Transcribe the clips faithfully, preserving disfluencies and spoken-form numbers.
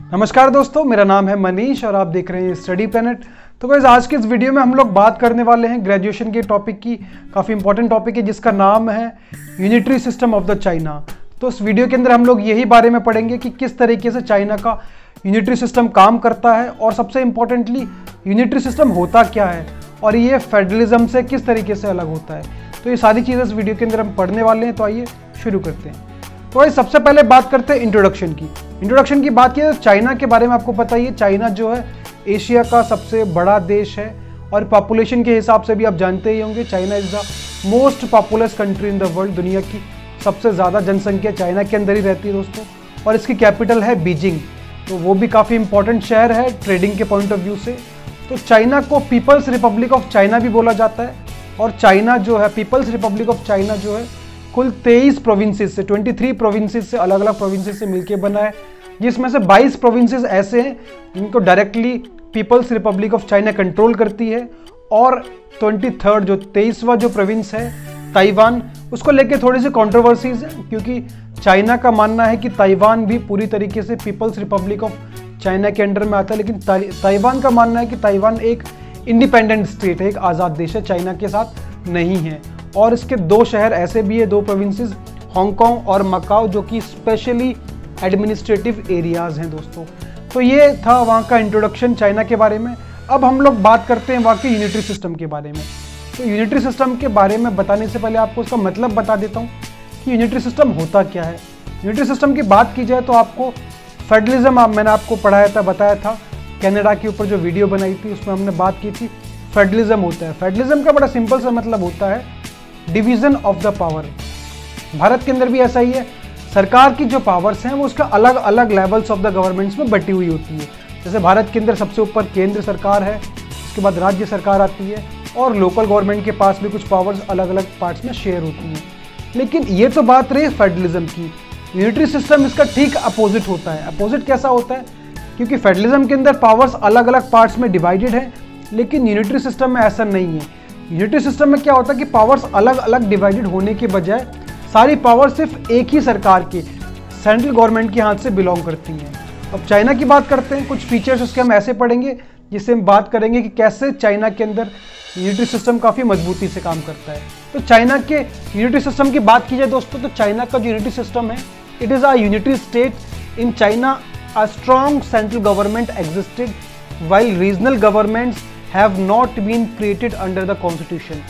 नमस्कार दोस्तों, मेरा नाम है मनीष और आप देख रहे हैं स्टडी प्लैनेट। तो गाइस, आज के इस वीडियो में हम लोग बात करने वाले हैं ग्रेजुएशन के टॉपिक की। काफ़ी इंपॉर्टेंट टॉपिक है जिसका नाम है unitary system of the China. तो इस वीडियो के अंदर हम लोग यही बारे में पढ़ेंगे कि किस तरीके से चाइना का यूनिटरी सिस्टम काम करता है और सबसे इंपॉर्टेंटली यूनिटरी सिस्टम होता क्या है और ये फेडरलिज्म से किस तरीके से अलग होता है। तो ये सारी चीज़ें इस वीडियो के अंदर हम पढ़ने वाले हैं। तो आइए शुरू करते हैं। तो भाई सबसे पहले बात करते हैं इंट्रोडक्शन की। इंट्रोडक्शन की बात की तो चाइना के बारे में आपको पता ही है, चाइना जो है एशिया का सबसे बड़ा देश है और पॉपुलेशन के हिसाब से भी आप जानते ही होंगे China is the most populous country in the world. दुनिया की सबसे ज़्यादा जनसंख्या चाइना के अंदर ही रहती है दोस्तों। और इसकी कैपिटल है बीजिंग, तो वो भी काफ़ी इंपॉर्टेंट शहर है ट्रेडिंग के पॉइंट ऑफ व्यू से। तो चाइना को पीपल्स रिपब्लिक ऑफ चाइना भी बोला जाता है। और चाइना जो है पीपल्स रिपब्लिक ऑफ चाइना जो है कुल तेईस प्रोविंसेस से तेईस प्रोविंसेस से अलग अलग प्रोविंसेस से मिलकर बना है, जिसमें से बाईस प्रोविंसेस ऐसे हैं जिनको directly People's Republic of China control करती है। और ट्वेंटी थर्ड जो तेईसवां जो प्रोविंस है ताइवान, उसको लेके थोड़ी सी कंट्रोवर्सीज है क्योंकि चाइना का मानना है कि ताइवान भी पूरी तरीके से पीपल्स रिपब्लिक ऑफ चाइना के अंडर में आता है, लेकिन ताइवान का मानना है कि ताइवान एक इंडिपेंडेंट स्टेट है, एक आज़ाद देश है, चाइना के साथ नहीं है। और इसके दो शहर ऐसे भी है, दो प्रोविंसेस हांगकांग और मकाओ, जो कि स्पेशली एडमिनिस्ट्रेटिव एरियाज हैं दोस्तों। तो ये था वहाँ का इंट्रोडक्शन चाइना के बारे में। अब हम लोग बात करते हैं वहाँ के यूनिटरी सिस्टम के बारे में। तो यूनिटरी सिस्टम के बारे में बताने से पहले आपको उसका मतलब बता देता हूँ कि यूनिटरी सिस्टम होता क्या है। यूनिटरी सिस्टम की बात की जाए तो आपको फेडरलिज्म आप मैंने आपको पढ़ाया था, बताया था, कनाडा के ऊपर जो वीडियो बनाई थी उसमें हमने बात की थी फेडरलिज्म होता है। फेडरलिज्म का बड़ा सिंपल सा मतलब होता है डिवीजन ऑफ द पावर। भारत के अंदर भी ऐसा ही है, सरकार की जो पावर्स हैं वो उसका अलग अलग लेवल्स ऑफ द गवर्नमेंट्स में बटी हुई होती है। जैसे भारत के अंदर सबसे ऊपर केंद्र सरकार है, उसके बाद राज्य सरकार आती है और लोकल गवर्नमेंट के पास भी कुछ पावर्स अलग अलग पार्ट्स में शेयर होती हैं। लेकिन ये तो बात रही फेडरलिज्म की। यूनिटरी सिस्टम इसका ठीक अपोजिट होता है। अपोजिट कैसा होता है? क्योंकि फेडरलिज्म के अंदर पावर्स अलग अलग पार्ट्स में डिवाइडेड है, लेकिन यूनिटरी सिस्टम में ऐसा नहीं है। यूनिटरी सिस्टम में क्या होता है कि पावर्स अलग अलग डिवाइडेड होने के बजाय सारी पावर सिर्फ एक ही सरकार की, सेंट्रल गवर्नमेंट के हाथ से बिलोंग करती हैं। अब चाइना की बात करते हैं, कुछ फीचर्स उसके हम ऐसे पढ़ेंगे जिससे हम बात करेंगे कि कैसे चाइना के अंदर यूनिटरी सिस्टम काफ़ी मजबूती से काम करता है। तो चाइना के यूनिटरी सिस्टम की बात की जाए दोस्तों, तो चाइना का जो यूनिटरी सिस्टम है, it is a unitary state in China. A strong central government existed while regional governments have not been created under the constitution.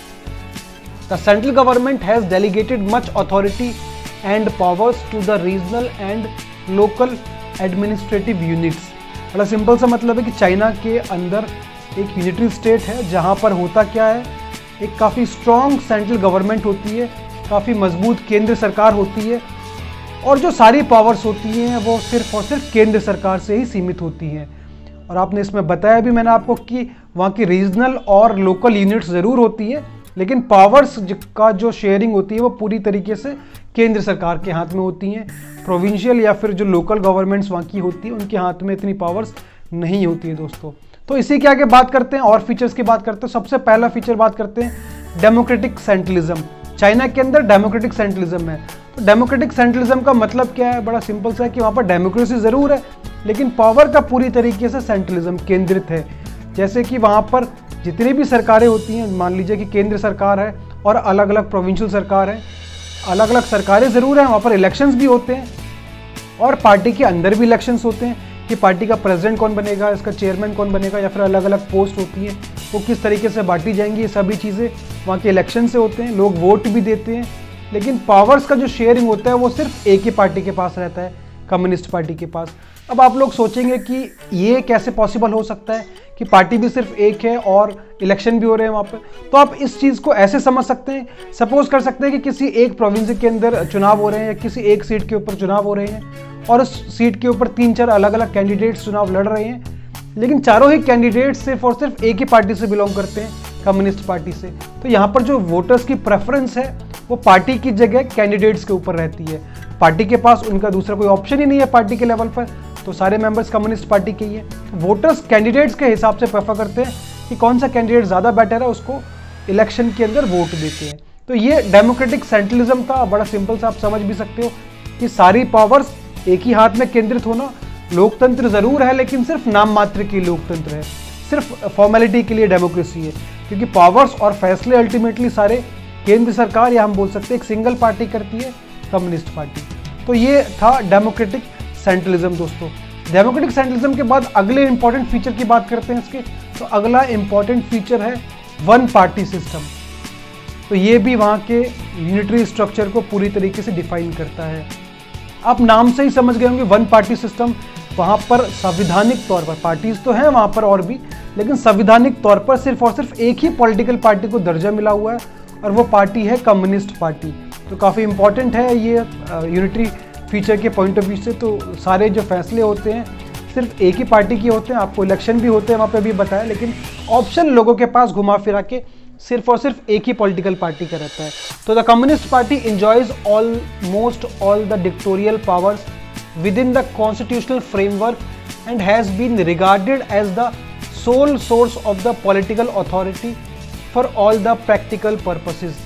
The central government has delegated much authority and powers to the regional and local administrative units. बड़ा simple सा मतलब है कि China के अंदर एक unitary state है जहाँ पर होता क्या है, एक काफ़ी स्ट्रॉन्ग सेंट्रल गवर्नमेंट होती है, काफ़ी मजबूत केंद्र सरकार होती है और जो सारी पावर्स होती हैं वो सिर्फ और सिर्फ केंद्र सरकार से ही सीमित होती हैं। और आपने इसमें बताया भी मैंने आपको कि वहाँ की रीजनल और लोकल यूनिट्स ज़रूर होती है, लेकिन पावर्स का जो शेयरिंग होती है वो पूरी तरीके से केंद्र सरकार के हाथ में होती हैं। प्रोविंशियल या फिर जो लोकल गवर्नमेंट्स वहाँ की होती है उनके हाथ में इतनी पावर्स नहीं होती है दोस्तों। तो इसी के आगे बात करते हैं और फीचर्स की बात करते हैं। सबसे पहला फीचर बात करते हैं डेमोक्रेटिक सेंट्रलिज्म। चाइना के अंदर डेमोक्रेटिक सेंट्रलिज्म है। तो डेमोक्रेटिक सेंट्रलिज्म का मतलब क्या है? बड़ा सिंपल सा है कि वहाँ पर डेमोक्रेसी ज़रूर है, लेकिन पावर का पूरी तरीके से सेंट्रलिज्म केंद्रित है। जैसे कि वहाँ पर जितनी भी सरकारें होती हैं, मान लीजिए कि केंद्र सरकार है और अलग अलग प्रोविंशियल सरकार है, अलग अलग सरकारें ज़रूर हैं, वहाँ पर इलेक्शंस भी होते हैं और पार्टी के अंदर भी इलेक्शंस होते हैं कि पार्टी का प्रेसिडेंट कौन बनेगा, इसका चेयरमैन कौन बनेगा, या फिर अलग अलग पोस्ट होती है वो किस तरीके से बांटी जाएंगी। ये सभी चीज़ें वहाँ के इलेक्शन से होते हैं, लोग वोट भी देते हैं, लेकिन पावर्स का जो शेयरिंग होता है वो सिर्फ एक ही पार्टी के पास रहता है, कम्युनिस्ट पार्टी के पास। अब आप लोग सोचेंगे कि ये कैसे पॉसिबल हो सकता है कि पार्टी भी सिर्फ एक है और इलेक्शन भी हो रहे हैं वहाँ पर। तो आप इस चीज़ को ऐसे समझ सकते हैं, सपोज कर सकते हैं कि किसी एक प्रोविंस के अंदर चुनाव हो रहे हैं या किसी एक सीट के ऊपर चुनाव हो रहे हैं और उस सीट के ऊपर तीन चार अलग अलग कैंडिडेट्स चुनाव लड़ रहे हैं, लेकिन चारों ही कैंडिडेट्स सिर्फ और सिर्फ एक ही पार्टी से बिलोंग करते हैं, कम्युनिस्ट पार्टी से। तो यहाँ पर जो वोटर्स की प्रेफरेंस है वो पार्टी की जगह कैंडिडेट्स के ऊपर रहती है। पार्टी के पास उनका दूसरा कोई ऑप्शन ही नहीं है पार्टी के लेवल पर, तो सारे मेंबर्स कम्युनिस्ट पार्टी के ही है। वोटर्स कैंडिडेट्स के हिसाब से प्रेफर करते हैं कि कौन सा कैंडिडेट ज़्यादा बेटर है, उसको इलेक्शन के अंदर वोट देते हैं। तो ये डेमोक्रेटिक सेंट्रलिज्म था। बड़ा सिंपल सा आप समझ भी सकते हो कि सारी पावर्स एक ही हाथ में केंद्रित होना, लोकतंत्र जरूर है लेकिन सिर्फ नाम मात्र की लोकतंत्र है, सिर्फ फॉर्मेलिटी के लिए डेमोक्रेसी है, क्योंकि पावर्स और फैसले अल्टीमेटली सारे केंद्र सरकार या हम बोल सकते हैं एक सिंगल पार्टी करती है, कम्युनिस्ट पार्टी। तो ये था डेमोक्रेटिक सेंट्रलिज्म दोस्तों। डेमोक्रेटिक सेंट्रलिज्म के बाद अगले इंपॉर्टेंट फीचर की बात करते हैं इसके। तो अगला इंपॉर्टेंट फीचर है वन पार्टी सिस्टम। तो ये भी वहाँ के यूनिटरी स्ट्रक्चर को पूरी तरीके से डिफाइन करता है। आप नाम से ही समझ गए होंगे वन पार्टी सिस्टम। वहाँ पर संविधानिक तौर पर पार्टीज तो हैं वहाँ पर और भी, लेकिन संविधानिक तौर पर सिर्फ और सिर्फ एक ही पॉलिटिकल पार्टी को दर्जा मिला हुआ है और वो पार्टी है कम्युनिस्ट पार्टी। तो काफ़ी इंपॉर्टेंट है ये यूनिटरी फीचर के पॉइंट ऑफ व्यू से। तो सारे जो फैसले होते हैं सिर्फ एक ही पार्टी के होते हैं। आपको इलेक्शन भी होते हैं वहाँ पे भी बताया, लेकिन ऑप्शन लोगों के पास घुमा फिरा के सिर्फ और सिर्फ एक ही पॉलिटिकल पार्टी का रहता है। तो the communist party enjoys almost all the dictatorial powers within the constitutional framework and has been regarded as the sole source of the political authority for all the practical purposes।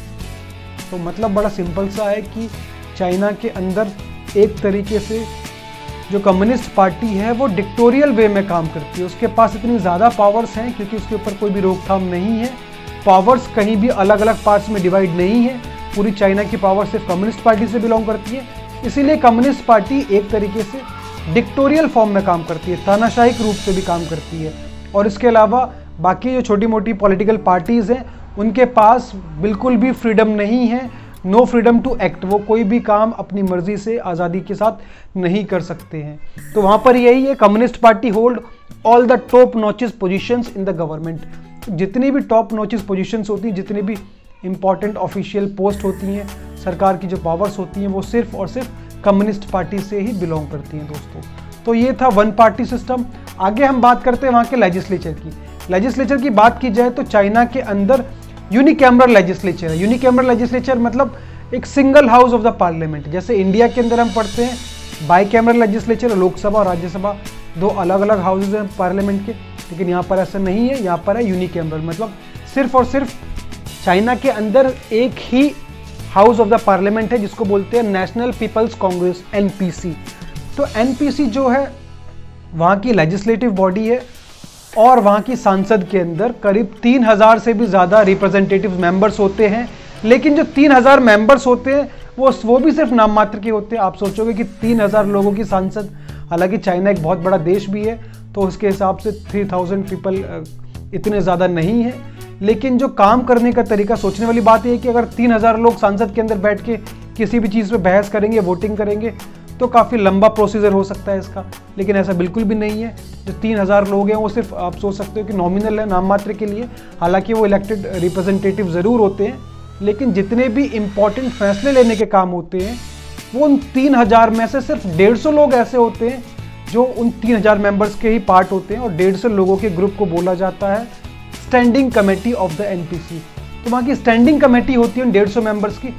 तो मतलब बड़ा simple सा है कि China के अंदर एक तरीके से जो कम्युनिस्ट पार्टी है वो डिक्टोरियल वे में काम करती है। उसके पास इतनी ज़्यादा पावर्स हैं क्योंकि उसके ऊपर कोई भी रोकथाम नहीं है। पावर्स कहीं भी अलग अलग पार्ट्स में डिवाइड नहीं है। पूरी चाइना की पावर सिर्फ कम्युनिस्ट पार्टी से बिलोंग करती है, इसीलिए कम्युनिस्ट पार्टी एक तरीके से डिक्टोरियल फॉर्म में काम करती है, तानाशाही रूप से भी काम करती है। और इसके अलावा बाकी जो छोटी मोटी पॉलिटिकल पार्टीज़ हैं उनके पास बिल्कुल भी फ्रीडम नहीं है, नो फ्रीडम टू एक्ट। वो कोई भी काम अपनी मर्जी से आज़ादी के साथ नहीं कर सकते हैं। तो वहाँ पर यही है, communist party hold all the top notches positions in the government. जितनी भी टॉप नॉचेस पोजीशंस होती हैं, जितनी भी इंपॉर्टेंट ऑफिशियल पोस्ट होती हैं, सरकार की जो पावर्स होती हैं, वो सिर्फ और सिर्फ कम्युनिस्ट पार्टी से ही बिलोंग करती हैं दोस्तों। तो ये था वन पार्टी सिस्टम। आगे हम बात करते हैं वहाँ के लेजिस्लेचर की। लेजिस्लेचर की बात की जाए तो चाइना के अंदर यूनिकैमरल लेजिस्लेचर है। यूनिकैमरल लेजिस्लेचर मतलब एक single house of the parliament. जैसे इंडिया के अंदर हम पढ़ते हैं बाईकैमरल लेजिस्लेचर, लोकसभा और राज्यसभा दो अलग अलग हाउसेज हैं पार्लियामेंट के, लेकिन यहाँ पर ऐसा नहीं है। यहाँ पर है यूनिकैमरल, मतलब सिर्फ और सिर्फ चाइना के अंदर एक ही हाउस ऑफ द पार्लियामेंट है जिसको बोलते हैं नेशनल पीपल्स कांग्रेस, एनपीसी। तो एनपीसी जो है वहाँ की लेजिस्लेटिव बॉडी है और वहाँ की सांसद के अंदर करीब तीन हजार से भी ज़्यादा रिप्रेजेंटेटिव मेंबर्स होते हैं। लेकिन जो तीन हजार मेंबर्स होते हैं वो वो भी सिर्फ नाम मात्र के होते हैं। आप सोचोगे कि तीन हजार लोगों की सांसद, हालांकि चाइना एक बहुत बड़ा देश भी है तो उसके हिसाब से थ्री थाउजेंड पीपल इतने ज़्यादा नहीं है, लेकिन जो काम करने का तरीका, सोचने वाली बात यह है कि अगर तीन हजार लोग सांसद के अंदर बैठ के किसी भी चीज़ पे बहस करेंगे, वोटिंग करेंगे, तो काफ़ी लंबा प्रोसीजर हो सकता है इसका। लेकिन ऐसा बिल्कुल भी नहीं है। जो तीन हजार लोग हैं वो सिर्फ आप सोच सकते हो कि नॉमिनल है, नाम मात्र के लिए। हालांकि वो इलेक्टेड रिप्रेजेंटेटिव ज़रूर होते हैं, लेकिन जितने भी इम्पोर्टेंट फैसले लेने के काम होते हैं वो उन तीन हजार में से सिर्फ डेढ़ सौ लोग ऐसे होते हैं जो उन तीन हजार मेंबर्स के ही पार्ट होते हैं, और डेढ़ सौ लोगों के ग्रुप को बोला जाता है standing committee of the NPC. तो वहाँ की स्टैंडिंग कमेटी होती है उन डेढ़ सौ मेंबर्स की।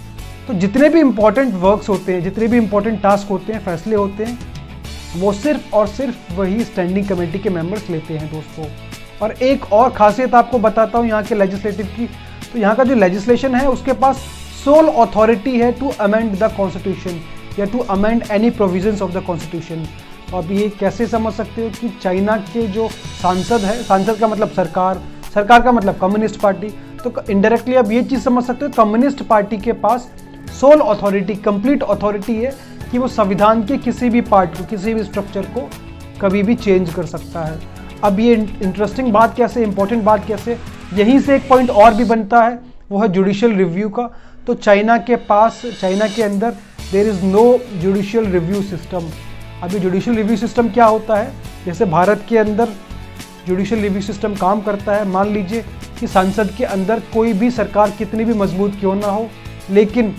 तो जितने भी इंपॉर्टेंट वर्क्स होते हैं, जितने भी इंपॉर्टेंट टास्क होते हैं, फैसले होते हैं, वो सिर्फ और सिर्फ वही स्टैंडिंग कमेटी के मेंबर्स लेते हैं दोस्तों। और एक और खासियत आपको बताता हूँ यहाँ के लेजिस्लेटिव की। तो यहाँ का जो लेजिस्लेशन है उसके पास सोल अथॉरिटी है टू अमेंड द कॉन्स्टिट्यूशन या to amend any provisions of the constitution. तो आप ये कैसे समझ सकते हो कि चाइना के जो सांसद है, सांसद का मतलब सरकार, सरकार का मतलब कम्युनिस्ट पार्टी, तो इनडायरेक्टली आप ये चीज़ समझ सकते हो कम्युनिस्ट पार्टी के पास सोल अथॉरिटी, कंप्लीट अथॉरिटी है कि वो संविधान के किसी भी पार्ट को, किसी भी स्ट्रक्चर को कभी भी चेंज कर सकता है। अब ये इंटरेस्टिंग बात कैसे, इंपॉर्टेंट बात कैसे, यहीं से एक पॉइंट और भी बनता है, वो है जुडिशियल रिव्यू का। तो चाइना के पास, चाइना के अंदर there is no judicial review system. अभी जुडिशियल रिव्यू सिस्टम क्या होता है, जैसे भारत के अंदर जुडिशियल रिव्यू सिस्टम काम करता है। मान लीजिए कि संसद के अंदर कोई भी सरकार कितनी भी मजबूत क्यों ना हो, लेकिन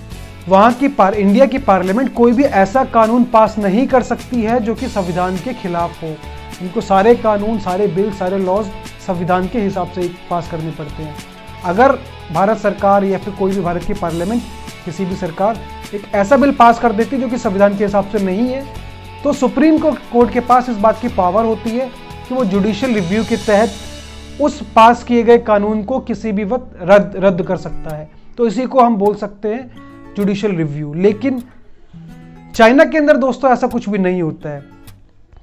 वहाँ की पार इंडिया की पार्लियामेंट कोई भी ऐसा कानून पास नहीं कर सकती है जो कि संविधान के खिलाफ हो। इनको सारे कानून, सारे बिल, सारे लॉज संविधान के हिसाब से पास करने पड़ते हैं। अगर भारत सरकार या फिर कोई भी भारत की पार्लियामेंट, किसी भी सरकार एक ऐसा बिल पास कर देती है जो कि संविधान के हिसाब से नहीं है, तो सुप्रीम कोर्ट के पास इस बात की पावर होती है कि वो जुडिशियल रिव्यू के तहत उस पास किए गए कानून को किसी भी वक्त रद्द रद्द कर सकता है। तो इसी को हम बोल सकते हैं जुडिशियल रिव्यू। लेकिन चाइना के अंदर दोस्तों ऐसा कुछ भी नहीं होता है।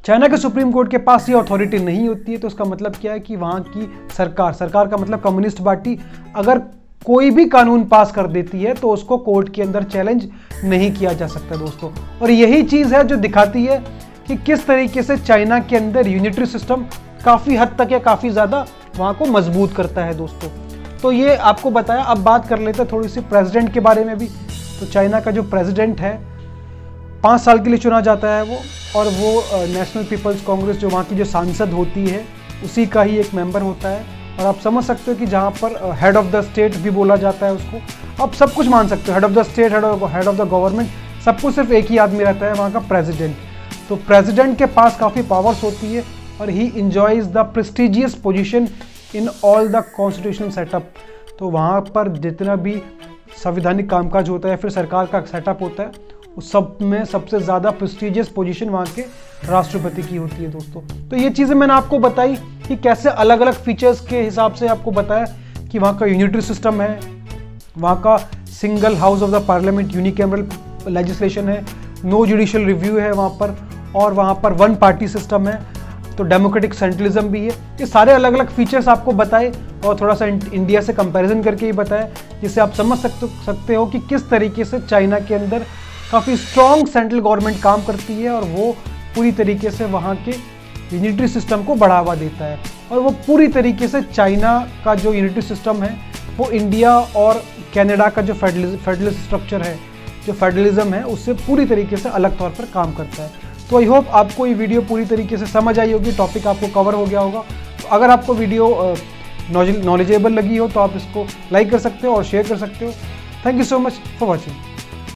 चाइना के सुप्रीम कोर्ट के पास ये अथॉरिटी नहीं होती है, तो उसका मतलब क्या है कि वहाँ की सरकार सरकार का मतलब कम्युनिस्ट पार्टी अगर कोई भी कानून पास कर देती है तो उसको कोर्ट के अंदर चैलेंज नहीं किया जा सकता दोस्तों। और यही चीज़ है जो दिखाती है कि किस तरीके से चाइना के अंदर यूनिटरी सिस्टम काफ़ी हद तक या काफ़ी ज़्यादा वहाँ को मजबूत करता है दोस्तों। तो ये आपको बताया। अब बात कर लेते हैं थोड़ी सी प्रेसिडेंट के बारे में भी। तो चाइना का जो प्रेसिडेंट है पाँच साल के लिए चुना जाता है वो, और वो नेशनल पीपल्स कांग्रेस जो वहाँ की जो सांसद होती है उसी का ही एक मेंबर होता है। और आप समझ सकते हो कि जहाँ पर हेड ऑफ द स्टेट भी बोला जाता है उसको, आप सब कुछ मान सकते हो, head of the state, head of head of the government, सब कुछ सिर्फ एक ही आदमी रहता है वहाँ का, प्रेसिडेंट। तो प्रेसिडेंट के पास काफ़ी पावर्स होती है और he enjoys the prestigious position in all the constitutional setup. तो वहाँ पर जितना भी संवैधानिक कामकाज होता है, फिर सरकार का सेटअप होता है, उस सब में सबसे ज़्यादा प्रेस्टिजियस पोजीशन वहाँ के राष्ट्रपति की होती है दोस्तों। तो ये चीज़ें मैंने आपको बताई कि कैसे अलग अलग फीचर्स के हिसाब से आपको बताया कि वहाँ का यूनिटरी सिस्टम है, वहाँ का single house of the parliament, unicameral legislation है, नो जुडिशियल रिव्यू है वहाँ पर, और वहाँ पर वन पार्टी सिस्टम है, तो डेमोक्रेटिक सेंट्रलिज्म भी है। ये सारे अलग अलग फीचर्स आपको बताए और थोड़ा सा इंडिया से कंपैरिजन करके ही बताया, जिससे आप समझ सकते सकते हो कि किस तरीके से चाइना के अंदर काफ़ी स्ट्रॉन्ग सेंट्रल गवर्नमेंट काम करती है और वो पूरी तरीके से वहाँ के यूनिटरी सिस्टम को बढ़ावा देता है। और वो पूरी तरीके से चाइना का जो यूनिटरी सिस्टम है वो इंडिया और कनाडा का जो फेडरलिस्ट स्ट्रक्चर है, जो फेडरलिज्म है, उससे पूरी तरीके से अलग तौर पर काम करता है। तो आई होप आपको ये वीडियो पूरी तरीके से समझ आई होगी, टॉपिक आपको कवर हो गया होगा। तो अगर आपको वीडियो नॉलेजेबल लगी हो तो आप इसको लाइक कर सकते हो और शेयर कर सकते हो। Thank you so much for watching.